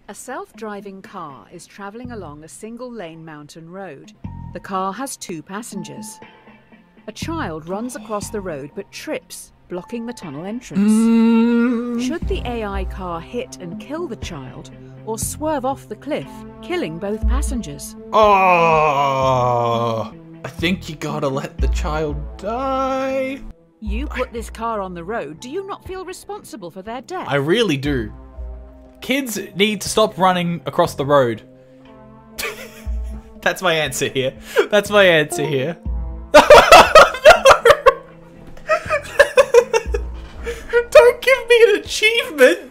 A self-driving car is travelling along a single-lane mountain road. The car has 2 passengers. A child runs across the road but trips, blocking the tunnel entrance. Should the AI car hit and kill the child, or swerve off the cliff, killing both passengers? Oh, I think you gotta let the child die. You put this car on the road. Do you not feel responsible for their death? I really do. Kids need to stop running across the road. That's my answer here. That's my answer here. Don't give me an achievement.